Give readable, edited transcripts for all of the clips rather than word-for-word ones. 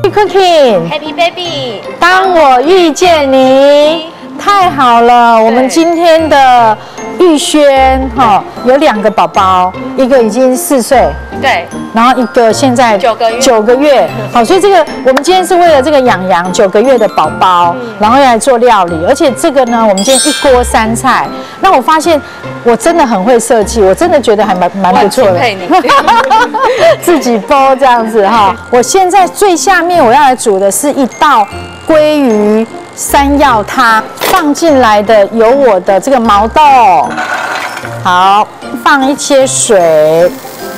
Cooking，Happy Baby， 当我遇见你，太好了！我们今天的玉轩有2个宝宝，一个已经4岁， 对， 然后一个现在9个月，好，所以这个我们今天是为了这个养羊9个月的宝宝，然后要来做料理，而且这个呢，我们今天1锅3菜。那我发现我真的很会设计，我真的觉得还蛮不错的。自己包这样子哈。我现在最下面我要来煮的是一道鲑鱼山药汤，放进来的有我的这个毛豆，好，放一些水。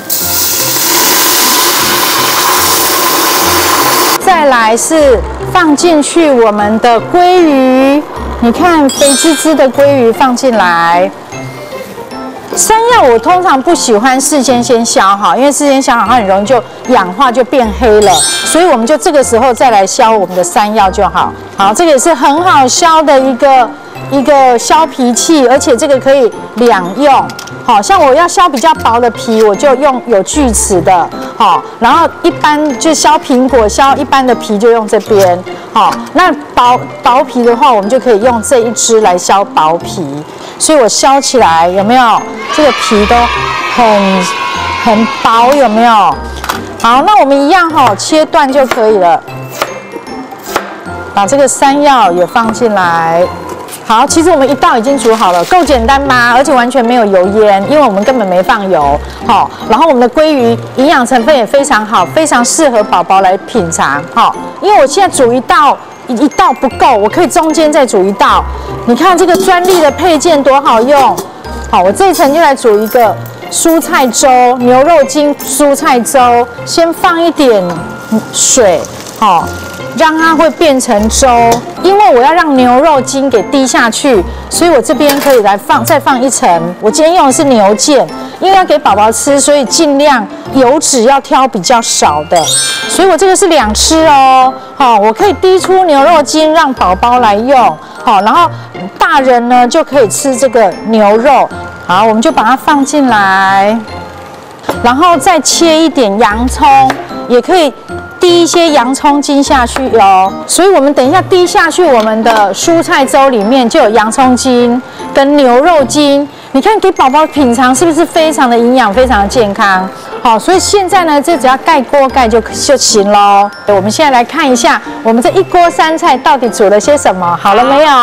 再来是放进去我们的鲑鱼，你看肥滋滋的鲑鱼放进来。山药我通常不喜欢事先削好，因为事先削好它很容易就氧化就变黑了，所以我们就这个时候再来削我们的山药就好。好，这个也是很好削的一个削皮器，而且这个可以2用。好像我要削比较薄的皮，我就用有锯齿的，好，然后一般就削苹果，削一般的皮就用这边，好，那薄皮的话，我们就可以用这一支来削薄皮，所以我削起来有没有？这个皮都很薄，有没有？好，那我们一样切断就可以了，把这个山药也放进来。好，其实我们一道已经煮好了，够简单吧？而且完全没有油烟，因为我们根本没放油。好，然后我们的鲑鱼营养成分也非常好，非常适合宝宝来品尝。好，因为我现在煮一道不够，我可以中间再煮一道。你看这个专利的配件多好用。好，我这一层就来煮一个蔬菜粥，牛肉筋蔬菜粥，先放一点水，好。让它会变成粥，因为我要让牛肉筋给滴下去，所以我这边可以来再放一层。我今天用的是牛腱，因为要给宝宝吃，所以尽量油脂要挑比较少的。所以我这个是2吃哦。好，我可以滴出牛肉筋让宝宝来用。好，然后大人呢就可以吃这个牛肉。好，我们就把它放进来，然后再切一点洋葱，也可以。滴一些洋葱筋下去哦，所以我们等一下滴下去我们的蔬菜粥里面就有洋葱筋跟牛肉筋，你看给宝宝品尝是不是非常的营养，非常的健康？好，所以现在呢，这只要盖锅盖就行咯。我们现在来看一下我们这1锅3菜到底煮了些什么，好了没有？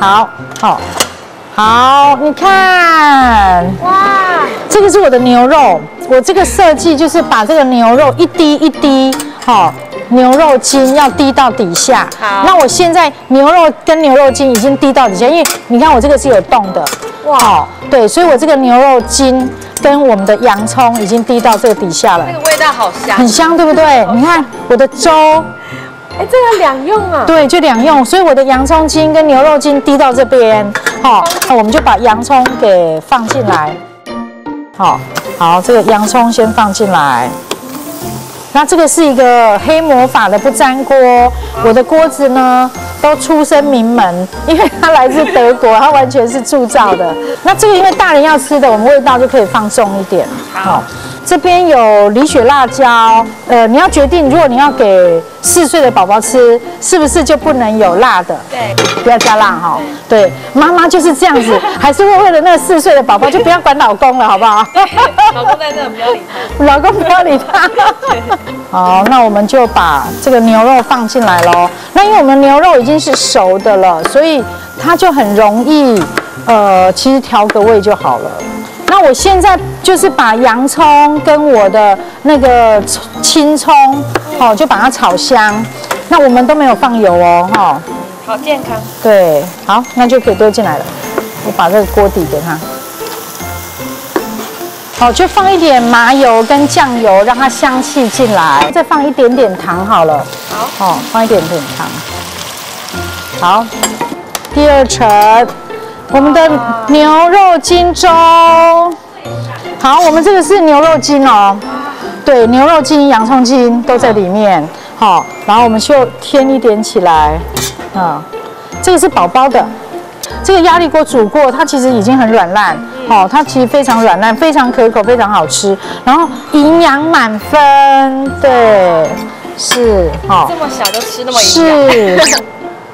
好，你看，哇，这个是我的牛肉，我这个设计就是把这个牛肉一滴一滴。好，牛肉筋要滴到底下。好，那我现在牛肉跟牛肉筋已经滴到底下，因为你看我这个是有洞的。哇，对，所以我这个牛肉筋跟我们的洋葱已经滴到这个底下了。 那个味道好香， 很香，对不对？你看我的粥， 这个2用啊？ 对，就2用，所以我的洋葱筋跟牛肉筋滴到这边。好，那我们就把洋葱给放进来。好，这个洋葱先放进来。那这个是一个黑魔法的不粘锅，我的锅子呢都出身名门，因为它来自德国，它完全是铸造的。那这个因为大人要吃的，我们味道就可以放重一点。好，这边有梨雪辣椒，你要决定，如果你要给4岁的宝宝吃，是不是就不能有辣的？ 对， 不要加辣哈。对，妈妈就是这样子，还是会为了那个4岁的宝宝，就不要管老公了，好不好？ 老公在这，不要理他。 老公不要理他。好，那我们就把这个牛肉放进来咯。那因为我们牛肉已经是熟的了，所以它就很容易，其实调个味就好了。那我现在就是把洋葱跟我的那个青葱，就把它炒香。那我们都没有放油哦， 好健康。 对，好，那就可以丢进来了。我把这个锅底给它。好，就放一点麻油跟酱油，让它香气进来。再放一点点糖好了。好，放一点点糖。好，第2层，我们的牛肉筋粥。好，我们这个是牛肉筋哦。对，牛肉筋、洋葱筋都在里面。好，然后我们就添一点起来。这个是宝宝的。这个压力锅煮过，它其实已经很软烂，它其实非常软烂，非常可口，非常好吃，然后营养满分，对。 是，好， 这么小就吃那么营养。 是。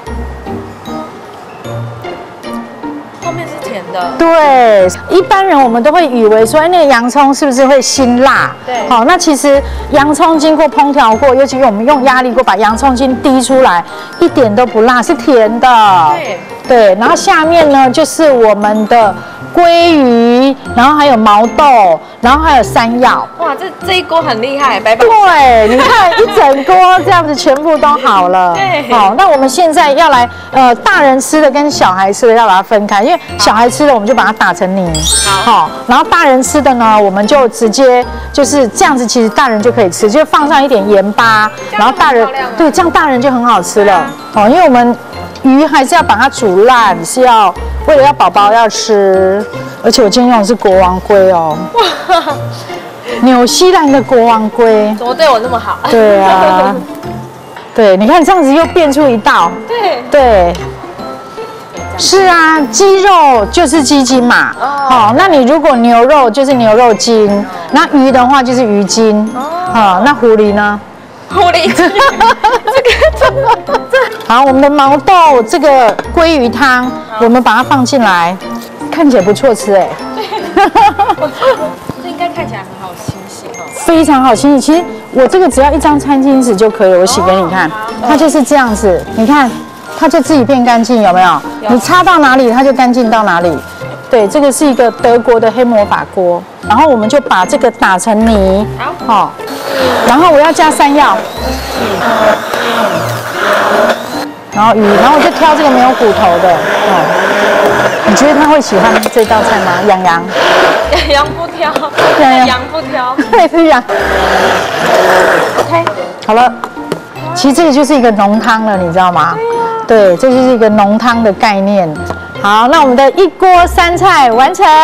后面是甜的。 对，一般人我们都会以为说，哎，那个洋葱是不是会辛辣？ 对。 好，那其实洋葱经过烹调过，尤其我们用压力锅把洋葱筋滴出来，一点都不辣，是甜的。 对。 对，然后下面呢就是我们的鲑鱼，然后还有毛豆，然后还有山药。 哇，这一锅很厉害，白白。 对，你看一整锅这样子全部都好了。 对。 好，那我们现在要来，大人吃的跟小孩吃的要把它分开，因为小孩吃的我们就把它打成泥。好，然后大人吃的呢，我们就直接就是这样子，其实大人就可以吃，就放上一点盐巴，然后大人对，这样大人就很好吃了。哦，因为我们鱼还是要把它煮烂，是要为了要宝宝要吃，而且我今天用的是国王龟哦，纽西兰的国王龟， 怎么对我那么好？ 对啊，对，你看这样子又变出一道， 对对，是啊，鸡肉就是鸡筋嘛，好，那你如果牛肉就是牛肉筋，那鱼的话就是鱼筋，好，那狐狸呢？ 狐狸筋， 好，我们的毛豆这个鲑鱼汤，我们把它放进来，看起来不错吃哎。 这应该看起来很好清洗哦。 非常好清洗，其实我这个只要一张餐巾纸就可以，我洗给你看，它就是这样子，你看，它就自己变干净，有没有？你擦到哪里，它就干净到哪里。对，这个是一个德国的黑魔法锅，然后我们就把这个打成泥，好，然后我要加山药，然后鱼，然后我就挑这个没有骨头的，你觉得他会喜欢这道菜吗？洋洋， 洋洋不挑，洋不挑， 对，是洋。 OK， 好了，其实这个就是一个浓汤了，你知道吗？对，这就是一个浓汤的概念。好，那我们的一锅三菜完成。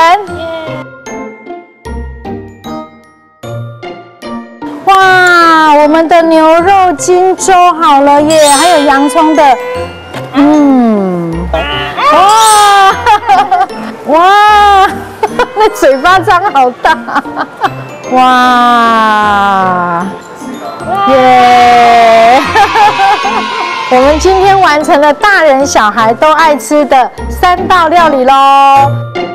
哇，我们的牛肉筋粥好了耶，还有洋葱的，哇，哇，那嘴巴张好大，哇，耶！我们今天完成了大人小孩都爱吃的3道料理咯。